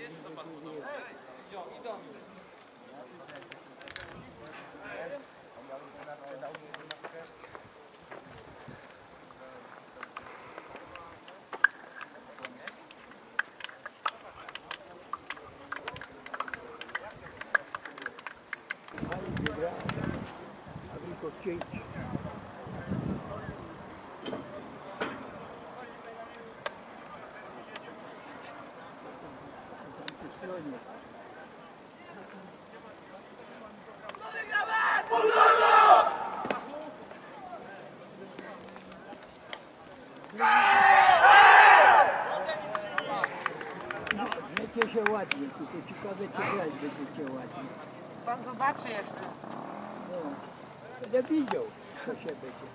Będziecie się ładnie, tylko ciekawe czy grać będziecie ładnie. Pan zobaczy jeszcze. No, będę widział, co się będzie.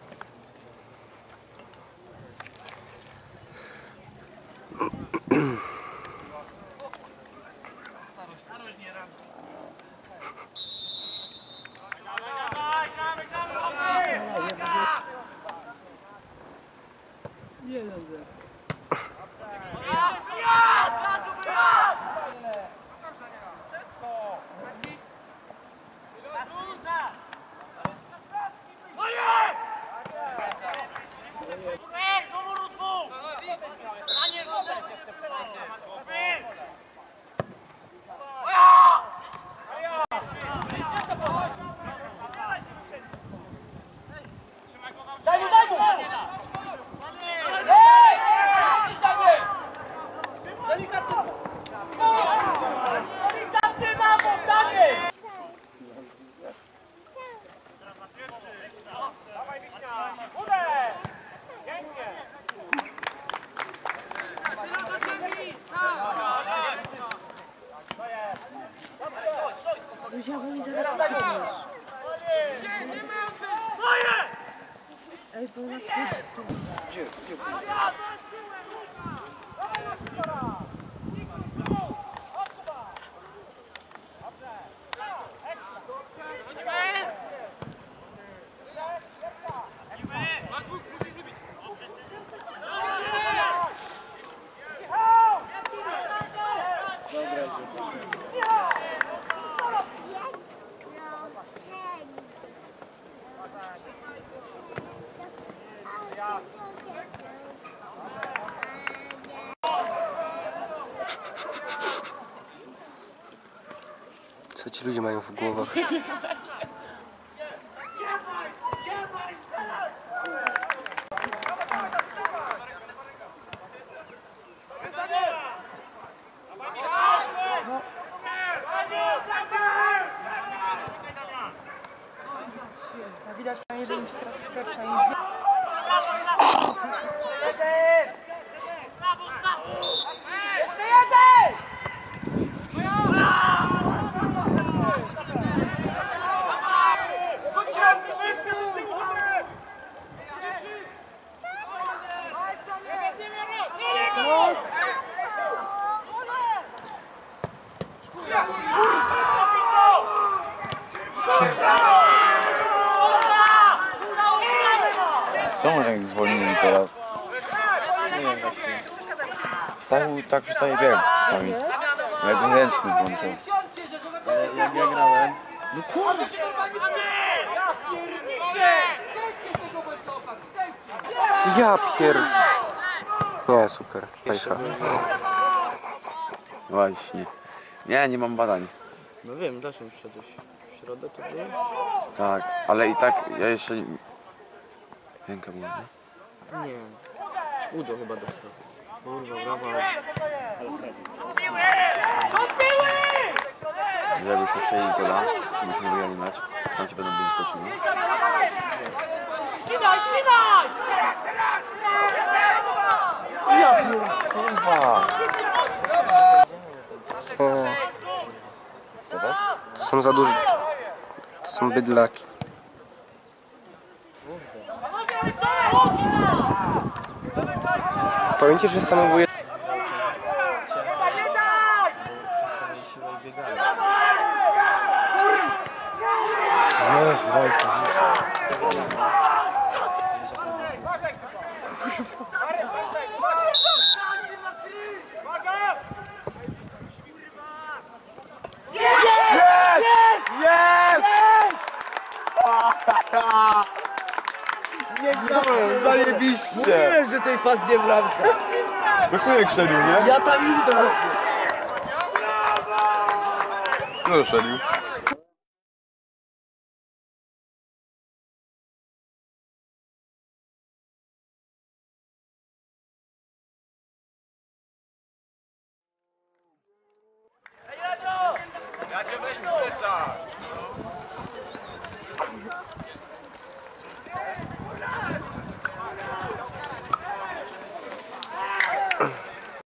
Nie dobrze. Co ci ludzie mają w głowach? Widać, że im się teraz chce przejść. Jeszcze jeden! Czemu tak zwolnili teraz? Nie wiem właśnie. Stachu tak przestaje biegać czasami. Jakby ręczny włączył. Ale jak ja grałem... No kurde! Ja pier... Nie, super. Pajcha. Właśnie. Nie mam badań. No wiem, dlaczego wszedłeś w środę, to było? Tak, ale i tak ja jeszcze... Ręka była, nie? Nie wiem. Udo chyba dostał. Kurwa, brawa. Żebyśmy strzeli gola, byśmy wygrali mecz. Tam ci będą byli skoczyli. Ścinaj, ścinaj! Kurwa! Teraz? To są za duże... To są bydlaki. Pamiętacie, że samobój... Wszyscy mieli siłę i biegali. Jest, walka. Zajebiście! Mówiłem, że tej padnie bramka. To Kujek szedł, nie? Ja tam idę. No szedł.